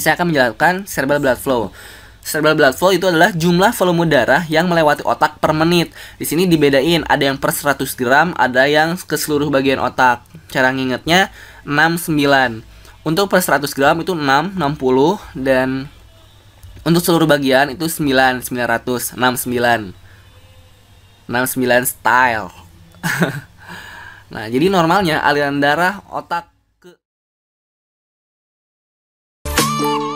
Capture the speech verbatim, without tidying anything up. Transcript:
sini saya akan menjelaskan cerebral blood flow. Cerebral blood flow itu adalah jumlah volume darah yang melewati otak per menit. Di sini dibedain, ada yang per seratus gram, ada yang ke seluruh bagian otak. Cara ngingetnya enam sembilan. Untuk per seratus gram itu enam, enam puluh, dan untuk seluruh bagian itu sembilan, sembilan ratus, enam sembilan. enam sembilan style. Nah, jadi normalnya aliran darah otak ke